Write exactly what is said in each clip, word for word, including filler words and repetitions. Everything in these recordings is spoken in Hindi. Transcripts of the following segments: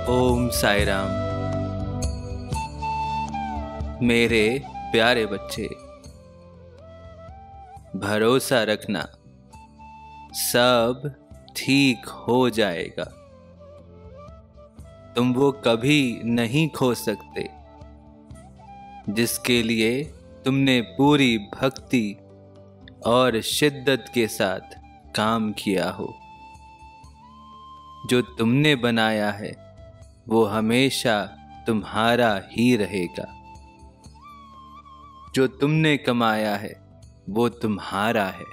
ओम साई राम। मेरे प्यारे बच्चे, भरोसा रखना, सब ठीक हो जाएगा। तुम वो कभी नहीं खो सकते जिसके लिए तुमने पूरी भक्ति और शिद्दत के साथ काम किया हो। जो तुमने बनाया है वो हमेशा तुम्हारा ही रहेगा। जो तुमने कमाया है वो तुम्हारा है।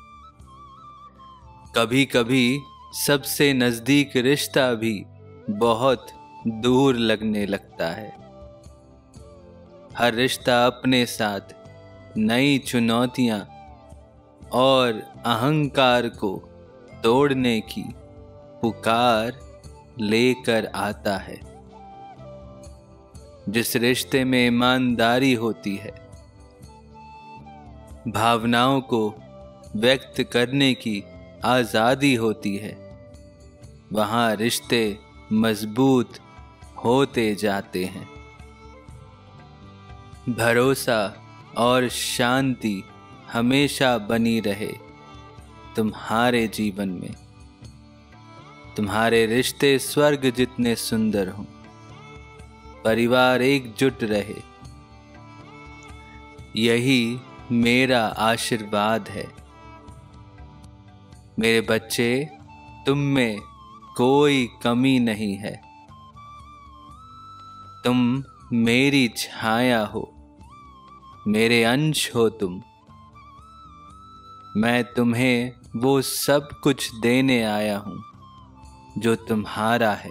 कभी कभी सबसे नज़दीक रिश्ता भी बहुत दूर लगने लगता है। हर रिश्ता अपने साथ नई चुनौतियां और अहंकार को तोड़ने की पुकार लेकर आता है। जिस रिश्ते में ईमानदारी होती है, भावनाओं को व्यक्त करने की आज़ादी होती है, वहाँ रिश्ते मजबूत होते जाते हैं। भरोसा और शांति हमेशा बनी रहे तुम्हारे जीवन में। तुम्हारे रिश्ते स्वर्ग जितने सुंदर हों, परिवार एकजुट रहे, यही मेरा आशीर्वाद है। मेरे बच्चे, तुम में कोई कमी नहीं है। तुम मेरी छाया हो, मेरे अंश हो तुम। मैं तुम्हें वो सब कुछ देने आया हूँ जो तुम्हारा है।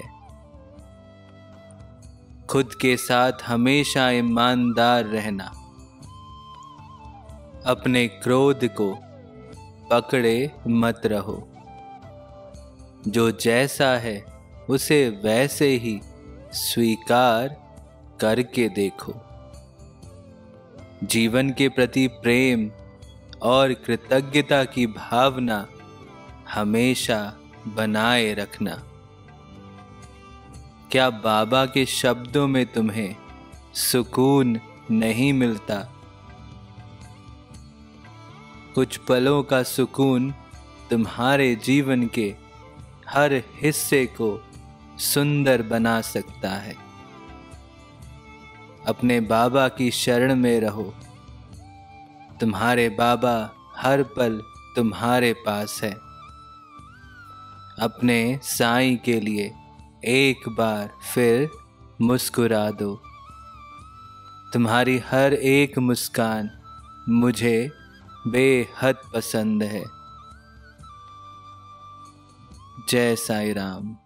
खुद के साथ हमेशा ईमानदार रहना। अपने क्रोध को पकड़े मत रहो। जो जैसा है उसे वैसे ही स्वीकार करके देखो। जीवन के प्रति प्रेम और कृतज्ञता की भावना हमेशा बनाए रखना। क्या बाबा के शब्दों में तुम्हें सुकून नहीं मिलता? कुछ पलों का सुकून तुम्हारे जीवन के हर हिस्से को सुंदर बना सकता है। अपने बाबा की शरण में रहो। तुम्हारे बाबा हर पल तुम्हारे पास है। अपने साईं के लिए एक बार फिर मुस्कुरा दो। तुम्हारी हर एक मुस्कान मुझे बेहद पसंद है। जय साईं राम।